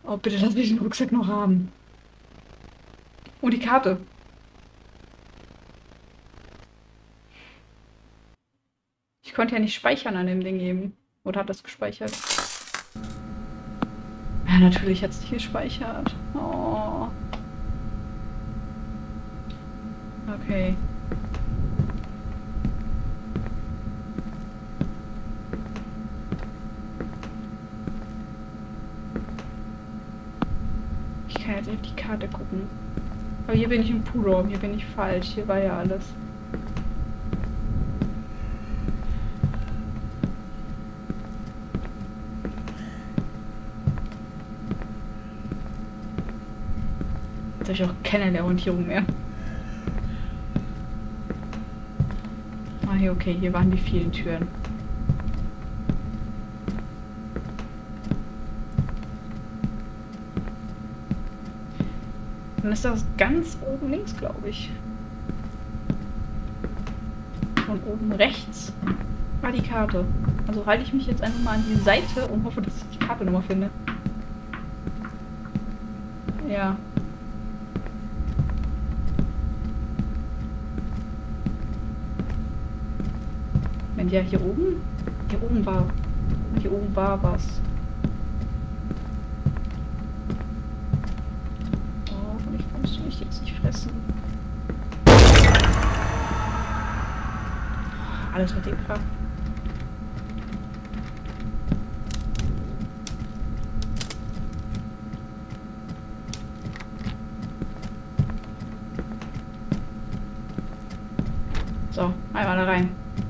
Oh, bitte lass mich den Rucksack noch haben. Und die Karte. Ich konnte ja nicht speichern an dem Ding eben. Oder hat das gespeichert? Ja, natürlich hat es nicht gespeichert. Oh. Okay. Ich kann jetzt auf die Karte gucken. Aber hier bin ich im Poolraum, hier bin ich falsch. Hier war ja alles. Jetzt habe ich auch keine Orientierung mehr. Ah, hier, okay, hier waren die vielen Türen. Dann ist das ganz oben links, glaube ich. Und oben rechts war die Karte. Also halte ich mich jetzt einfach mal an die Seite und hoffe, dass ich die Karte nochmal finde. Ja. Wenn ja, hier oben? Hier oben war. Hier oben war was. Oh, ich kannst du mich jetzt nicht fressen. Alles mit dem Kraft. So, einmal da rein.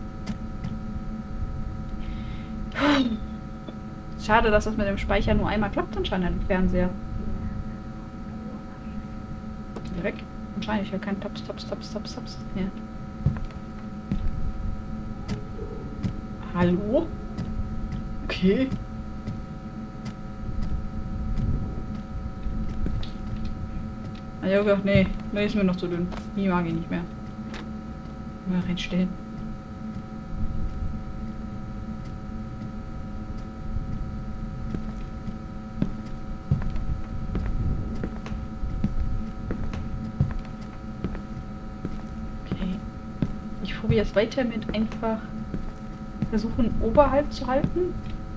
Schade, dass das mit dem Speicher nur einmal klappt anscheinend im Fernseher. Weg. Wahrscheinlich ja kein Taps mehr. Hallo? Okay. Ich habe gedacht, nee, ist mir noch zu dünn. Die mag ich nicht mehr. Mal reinstellen. Okay. Ich probiere es weiter mit einfach versuchen, oberhalb zu halten.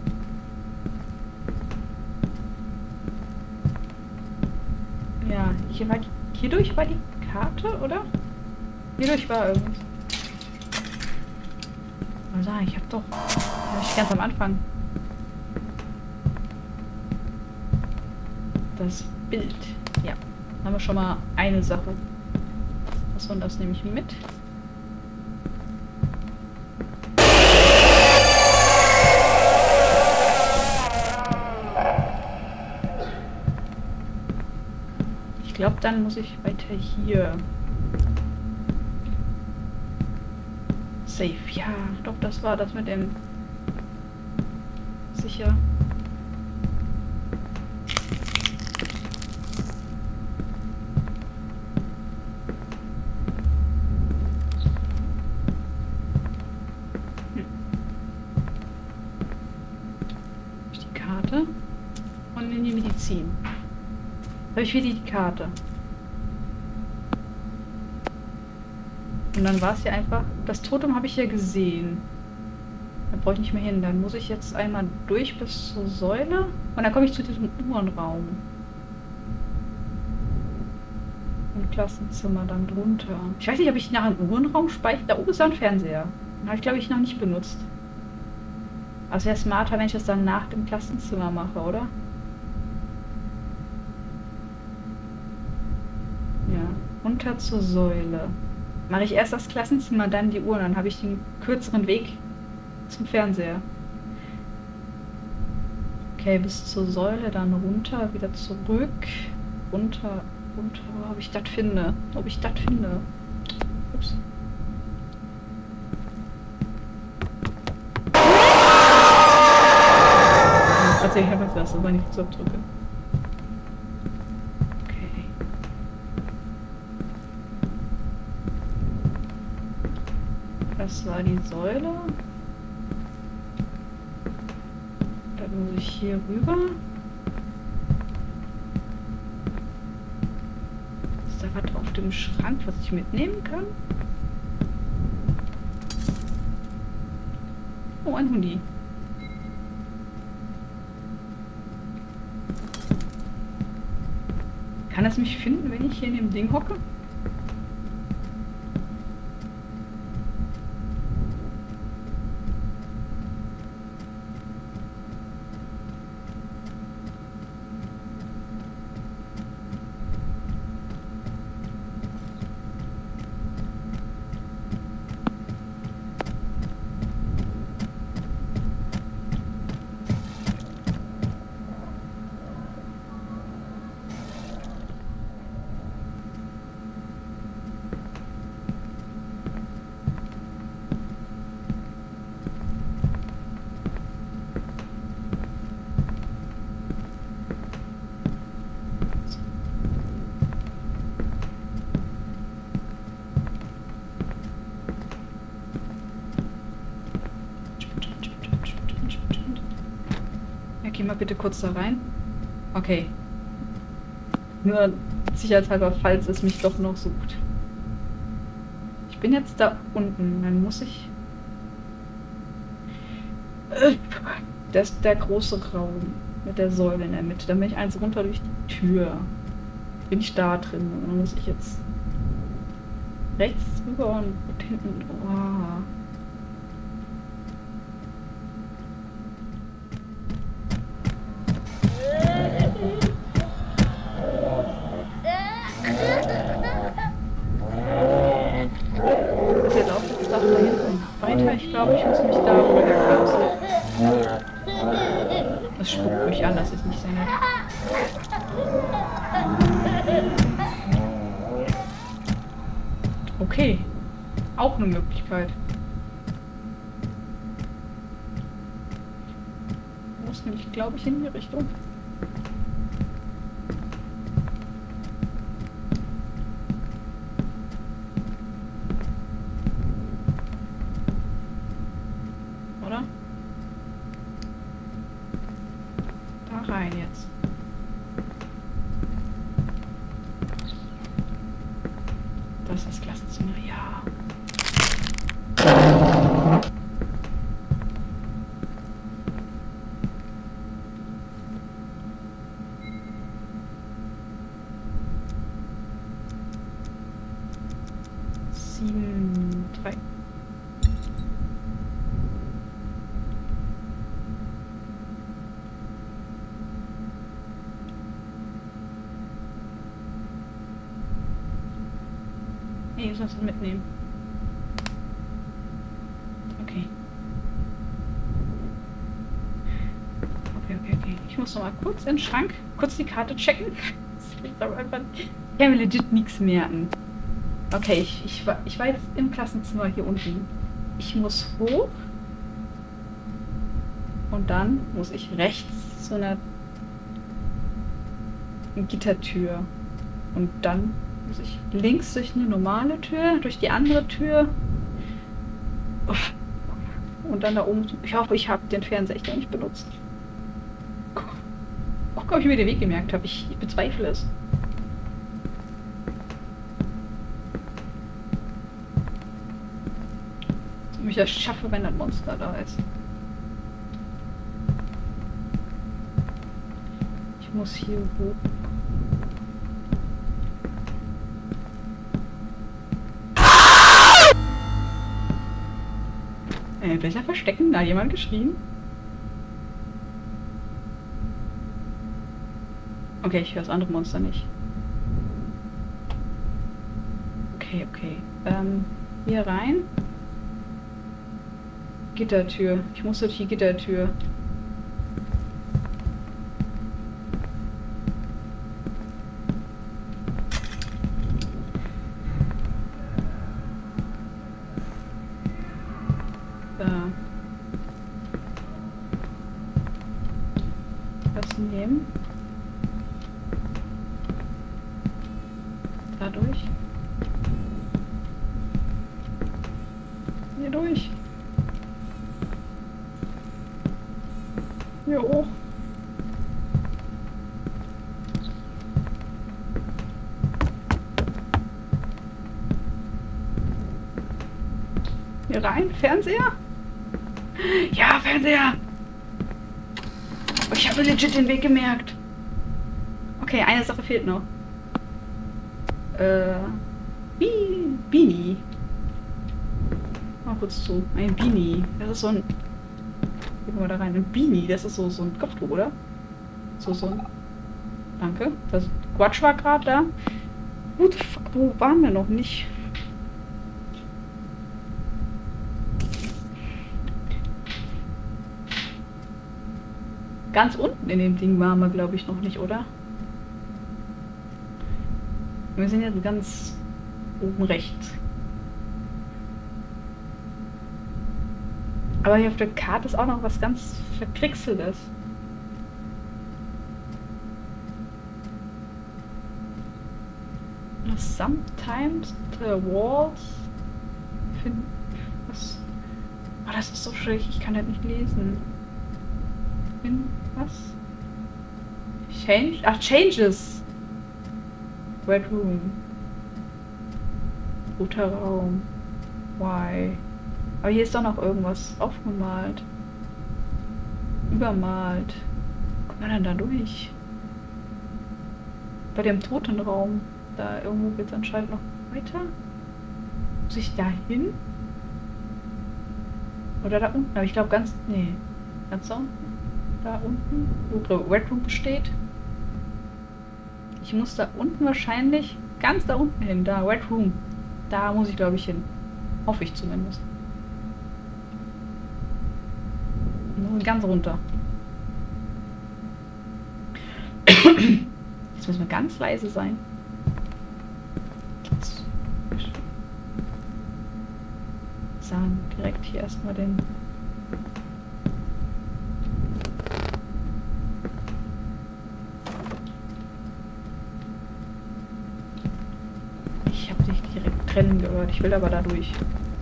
Ja, hierdurch war die Karte, oder? Hierdurch war irgendwas. Mal sagen, ich hab doch. Ja, ich ganz am Anfang. Das Bild. Ja. Haben wir schon mal eine Sache. Was war das nämlich mit? Ich glaube, dann muss ich weiter hier. Safe. Ja, doch, das war das mit dem. Sicher. Die Karte. Und in die Medizin. Habe ich wieder die Karte. Und dann war es ja einfach. Das Totem habe ich ja gesehen. Da brauche ich nicht mehr hin. Dann muss ich jetzt einmal durch bis zur Säule. Und dann komme ich zu diesem Uhrenraum. Im Klassenzimmer dann drunter. Ich weiß nicht, ob ich nach einem Uhrenraum speichere. Da oben ist ein Fernseher. Den habe ich, glaube ich, noch nicht benutzt. Aber es wäre smarter, wenn ich das dann nach dem Klassenzimmer mache, oder? Ja. Runter zur Säule. Mache ich erst das Klassenzimmer, dann die Uhr, dann habe ich den kürzeren Weg zum Fernseher. Okay, bis zur Säule, dann runter, wieder zurück. Runter, ob ich das finde. Ups. Tatsächlich habe ich das, aber nicht so drücke. Das war die Säule. Dann muss ich hier rüber. da was auf dem Schrank, was ich mitnehmen kann? Oh, ein Hundi. Kann es mich finden, wenn ich hier in dem Ding hocke? Ja, geh mal bitte kurz da rein. Okay. Nur sicherheitshalber, falls es mich doch noch sucht. Ich bin jetzt da unten. Dann muss ich... Das ist der große Raum mit der Säule in der Mitte. Dann bin ich eins runter durch die Tür. Bin ich da drin. Und dann muss ich jetzt rechts rüber und hinten... Oh. Ich glaube, ich muss mich da rüberkapseln. Das spuckt mich an, das ist nicht sehr nett. Okay. Auch eine Möglichkeit. Muss nämlich, glaube ich, in die Richtung. Oder? Da rein jetzt. Das ist das Klassenzimmer, ja. Sieben, drei. Nee, ich muss das mitnehmen. Okay. Okay. Ich muss noch mal kurz in den Schrank, kurz die Karte checken. Ich kann mir legit nichts merken. Okay, ich war jetzt im Klassenzimmer hier unten. Ich muss hoch. Und dann muss ich rechts zu einer Gittertür. Und dann muss ich links durch eine normale Tür, durch die andere Tür. Und dann da oben. Ich hoffe, ich habe den Fernseher echt noch nicht benutzt. Auch ob ich mir den Weg gemerkt habe. Ich bezweifle es. Ob ich das schaffe, wenn das Monster da ist. Ich muss hier hoch. Besser verstecken, da hat jemand geschrien. Okay, ich höre das andere Monster nicht. Okay. Hier rein. Gittertür. Ich muss durch die Gittertür. Das nehmen. Dadurch. Hier durch. Hier hoch. mit rein? Fernseher? Ja, Fernseher! Oh, ich habe legit den Weg gemerkt. Okay, eine Sache fehlt noch. Beanie. Mal kurz zu. Ein Beanie. Das ist so ein... Gehen wir mal da rein. Ein Beanie. Das ist so ein Kopftuch, oder? So ein... Danke. Das Quatsch war gerade da. What the fuck? Wo waren wir noch nicht? Ganz unten in dem Ding waren wir, glaube ich, noch nicht, oder? Wir sind jetzt ganz oben rechts. Aber hier auf der Karte ist auch noch was ganz Verkrixeltes. Sometimes the walls finden. Was? Oh, das ist so schwierig, ich kann das nicht lesen. Was? Change? Ach, changes! Red Room. Roter Raum. Why? Aber hier ist doch noch irgendwas aufgemalt. Übermalt. Kommt man dann da durch? Bei dem Totenraum. Da irgendwo geht es anscheinend noch weiter. Muss ich da hin? Oder da unten? Aber ich glaube ganz... Nee. Ganz da unten? Da unten? Wo Red Room steht? Ich muss da unten wahrscheinlich... Ganz da unten hin. Da, Red Room. Da muss ich, glaube ich, hin. Hoffe ich zumindest. Nur ganz runter. Jetzt müssen wir ganz leise sein. Sagen direkt hier erstmal den. Ich habe dich direkt trennen gehört. Ich will aber da durch.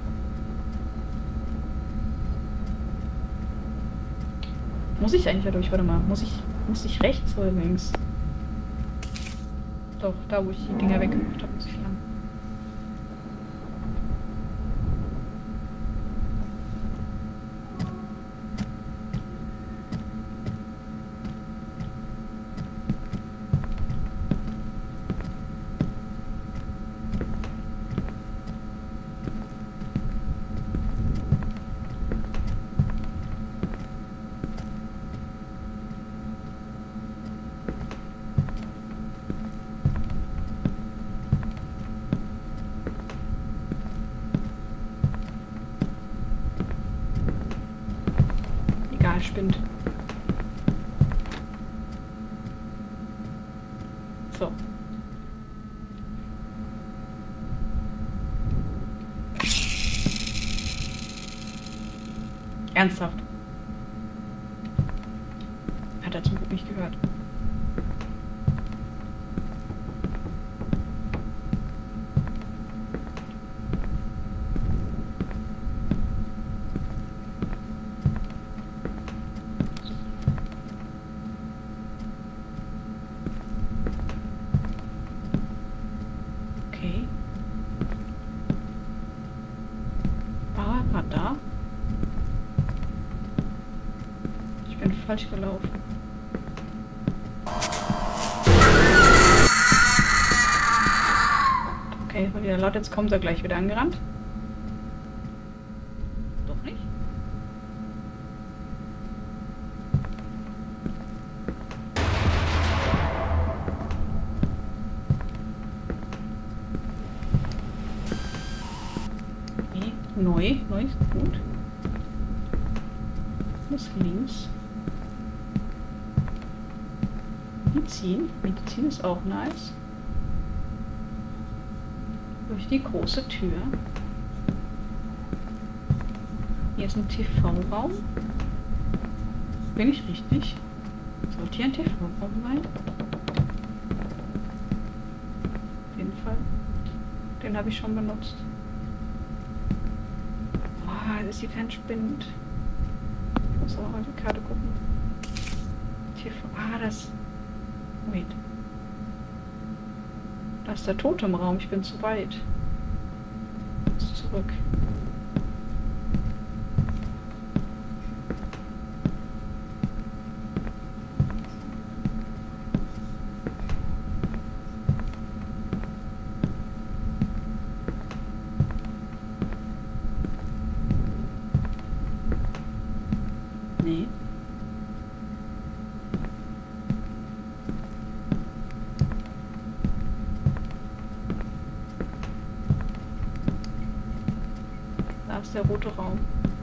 Muss ich eigentlich da durch? Warte mal. Muss ich rechts oder links? Doch, da wo ich die Dinger weggemacht habe, muss ich lang. Spinnt. So. Ernsthaft. Hat er zum Glück nicht gehört. Da. Ich bin falsch gelaufen. Okay, weil wieder laut, jetzt kommt er gleich wieder angerannt. Doch nicht? Neu ist gut. Muss links. Medizin ist auch nice. Durch die große Tür. Hier ist ein TV-Raum. Bin ich richtig? Sollte hier ein TV-Raum sein? Auf jeden Fall. Den habe ich schon benutzt. Das ist die Fernspinnt. Ich muss auch mal die Karte gucken. TV. Das. Wait. Da ist der Totemraum. Ich bin zu weit. Jetzt zurück. Nee. Da ist der rote Raum.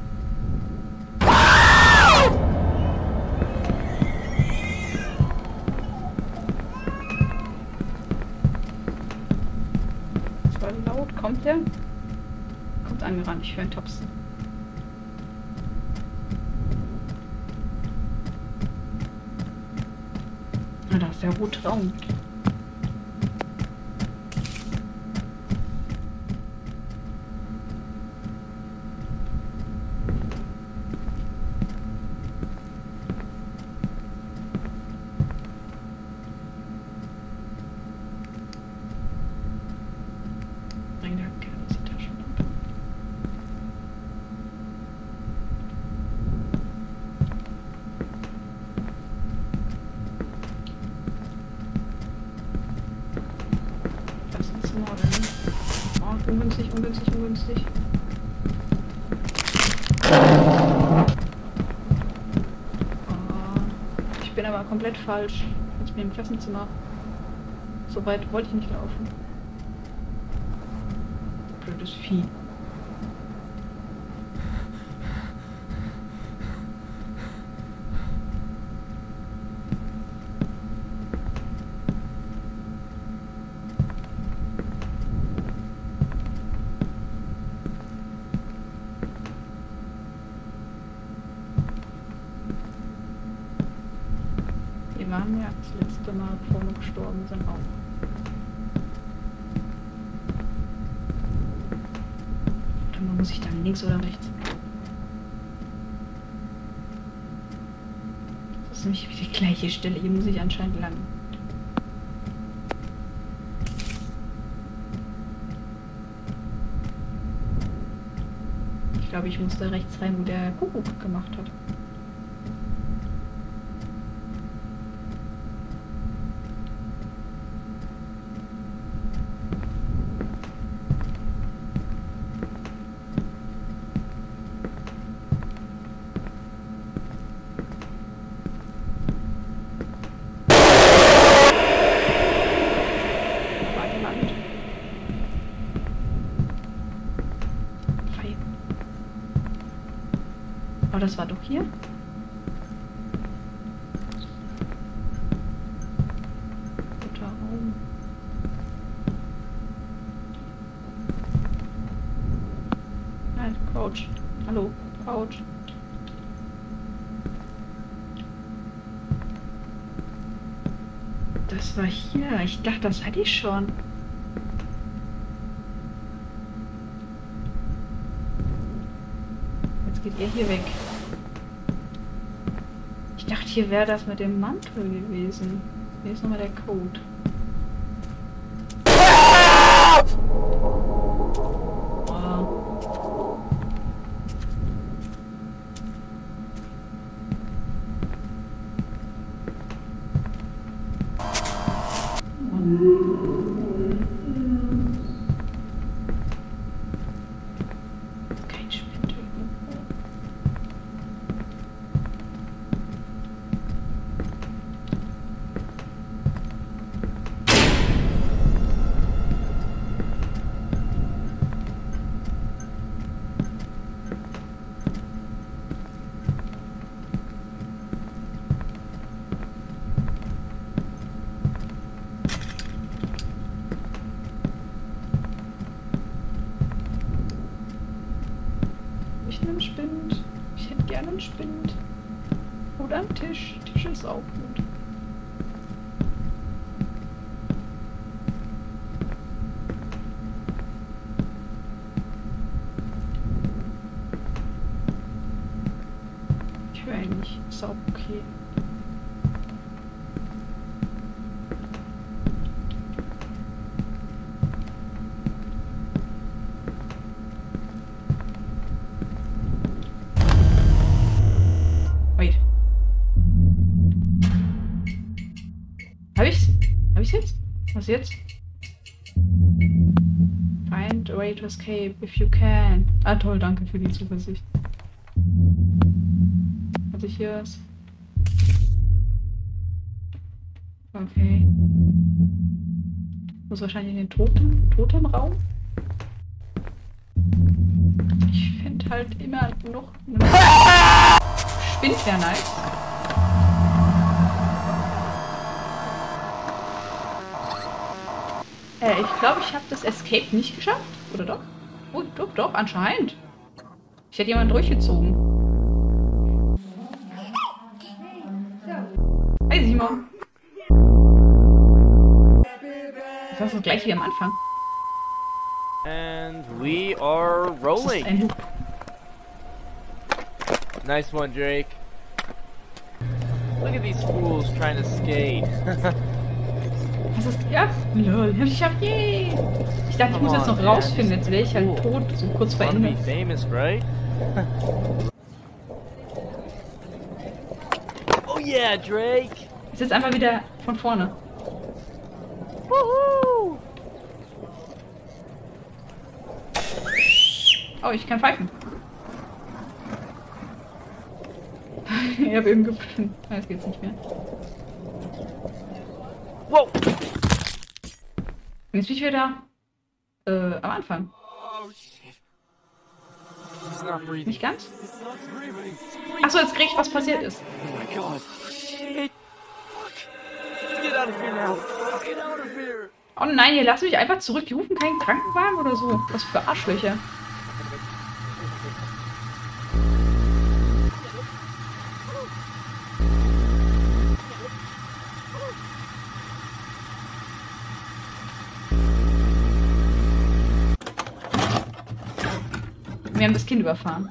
Das war laut. Kommt der? Kommt angerannt. Ich höre einen Topsen. Ah, da ist der rote Raum. Nein, der hat keine Taschenlampe. Klassenzimmer oder nicht? Oh, ungünstig, ungünstig, ungünstig. Oh, ich bin aber komplett falsch. Ich bin im Klassenzimmer. So weit wollte ich nicht laufen. Blödes Vieh. Wir waren ja das letzte Mal, bevor wir gestorben sind, auch. Dann muss ich dann links oder rechts? Das ist nämlich die gleiche Stelle. Hier muss ich anscheinend lang. Ich glaube, ich muss da rechts rein, wo der Kuckuck gemacht hat. Aber das war doch hier. Guter Raum. Nein, Couch. Hallo, Couch. Das war hier. Ich dachte, das hatte ich schon. Jetzt geht er hier weg. Ich dachte, hier wäre das mit dem Mantel gewesen. Hier ist nochmal der Code. Kein Spind irgendwo. Ich nehme Spind. Ich hätte gerne einen Spind. Oder einen Tisch. Tisch ist auch gut. Ich höre ihn nicht. Ist auch okay. Wait. Hab ich's? Hab ich's jetzt? Was jetzt? Find a way to escape if you can. Ah toll, danke für die Zuversicht. Jetzt sich hier ist. Okay. Muss wahrscheinlich in den Totenraum. Ich finde halt immer noch Spind wäre nice. Ich glaube, ich habe das Escape nicht geschafft. Oder doch? Oh, doch, anscheinend. Ich hätte jemanden durchgezogen. Hey, Simon. Das ist das gleiche wie am Anfang. And we are rolling. Nice one, Drake. Look at these fools trying to skate. Was ist. Ja, lol, hab ich geschafft, yay! Ich dachte, ich muss jetzt noch rausfinden, jetzt wäre ich halt tot, so kurz vor Ende. Famous, right? Oh yeah, Drake! Ist jetzt einfach wieder von vorne. Woohoo! Oh, ich kann pfeifen. Ich hab eben gefunden. Jetzt geht's nicht mehr. Wow! Jetzt bin ich wieder am Anfang. Nicht ganz? Achso, jetzt krieg ich, was passiert ist. Oh my god. Shit. Fuck. Get out of here now. Get out of here. Oh nein, hier lassen mich einfach zurück. Die rufen keinen Krankenwagen oder so. Was für Arschlöcher. Wir haben das Kind überfahren.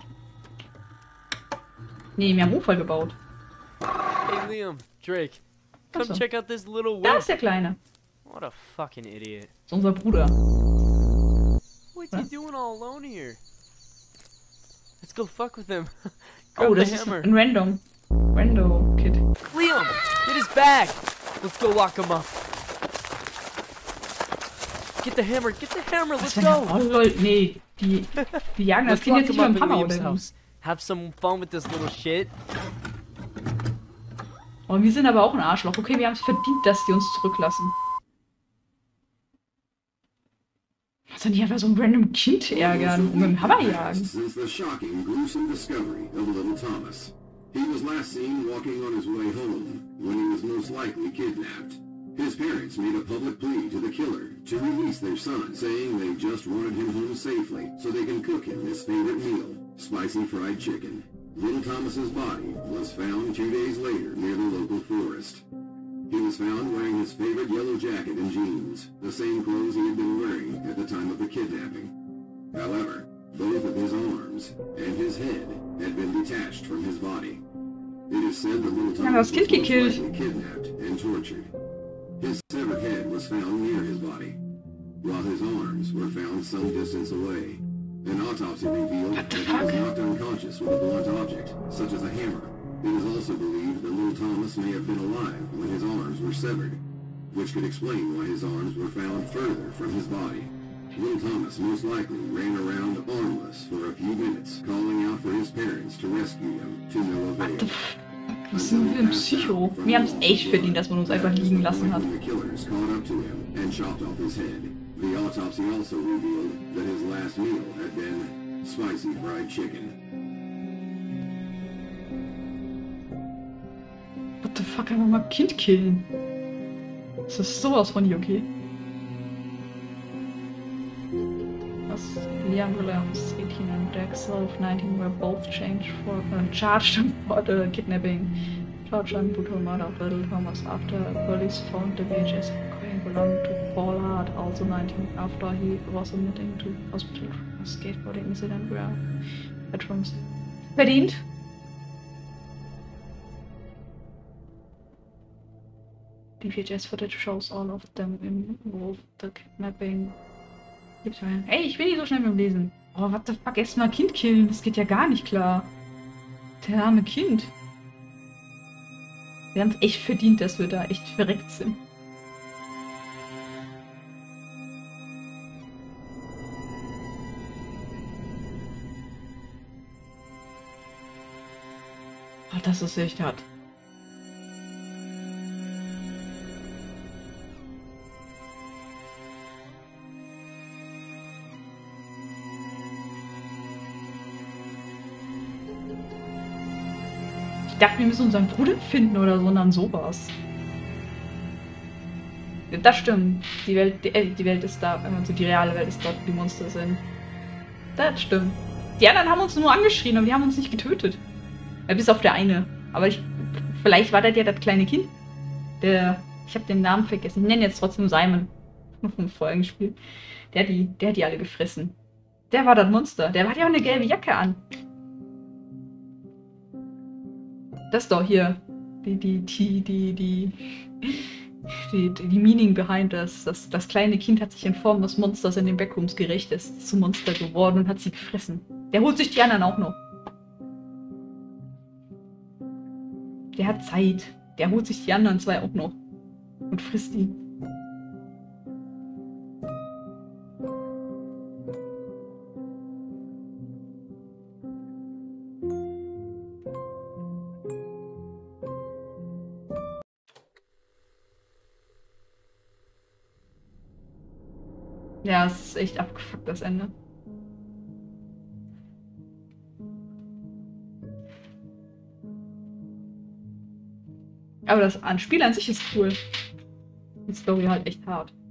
Nee, wir haben Unfall gebaut. Hey Liam, Drake, come Achso. check out this little Da wolf. ist der Kleine. What a fucking idiot. Das ist unser Bruder. What's Huh? he doing all alone here? Let's go fuck with him. Oh, Grab das the ist hammer. ein Rando-Kid. Liam, get his bag. Let's go lock him up. Get the hammer, let's go. Oh lol, nee. Die jagen das Let's Kind lock jetzt nicht him mit up dem in Hammer Liam's oder wie? house. Have some fun with this little shit. Oh, wir sind aber auch ein Arschloch. Okay, wir haben es verdient, dass die uns zurücklassen. Also nicht einfach so ein random Kind ärgern und mit dem Hammer jagen. Since the shocking, gruesome discovery of little Thomas. He was last seen walking on his way home when he was most likely kidnapped. His parents made a public plea to the killer to release their son, saying they just wanted him home safely so they can cook him his favorite meal, spicy fried chicken. Little Thomas's body was found 2 days later near the local forest. He was found wearing his favorite yellow jacket and jeans, the same clothes he had been wearing at the time of the kidnapping. However, both of his arms and his head had been detached from his body. It is said that little Ja, das Thomas Kind was most gekillt. likely kidnapped and tortured. His severed head was found near his body, while his arms were found some distance away. An autopsy revealed that he was knocked unconscious with a blunt object, such as a hammer. It is also believed that little Thomas may have been alive when his arms were severed, which could explain why his arms were found further from his body. Little Thomas most likely ran around armless for a few minutes, calling out for his parents to rescue him, to no avail. Was sind wir für ein Psycho? Wir haben es echt verdient, dass man uns einfach liegen lassen hat. The killers caught up to him and chopped off his head. The autopsy also revealed that his last meal had been spicy fried chicken. What the fuck, einfach mal Kind killen. Das ist sowas von nicht okay. Was? Liam Williams, 18, and Dexel, 19 were both charged for the kidnapping. Torture and brutal murder of little Thomas after police found the VHS recording belonged to Pollard, also 19, after he was admitted to hospital from a skateboarding incident where veterans. Verdient? The VHS footage shows all of them involved the kidnapping. Ey, ich will nicht so schnell mit dem Lesen. Oh, what the fuck, erst mal Kind killen. Das geht ja gar nicht klar. Der arme Kind. Wir haben es echt verdient, dass wir da echt verreckt sind. Ach, das ist echt hart. Ich dachte, wir müssen unseren Bruder finden oder so, und dann sowas. Ja, das stimmt. Die Welt ist da, also die reale Welt ist dort, wo die Monster sind. Das stimmt. Die anderen haben uns nur angeschrien, aber die haben uns nicht getötet. Ja, bis auf der eine. Aber vielleicht war das ja das kleine Kind. Ich habe den Namen vergessen. Ich nenne jetzt trotzdem Simon. Vom vorigen Spiel. Der hat die alle gefressen. Der war das Monster. Der hat ja auch eine gelbe Jacke an. Das doch hier. Die Meaning behind das. Das kleine Kind hat sich in Form des Monsters in den Backrooms gerecht, ist zum Monster geworden und hat sie gefressen. Der holt sich die anderen auch noch. Der hat Zeit. Der holt sich die anderen zwei auch noch. Und frisst die. Ja, es ist echt abgefuckt, das Ende. Aber das Spiel an sich ist cool. Die Story halt echt hart.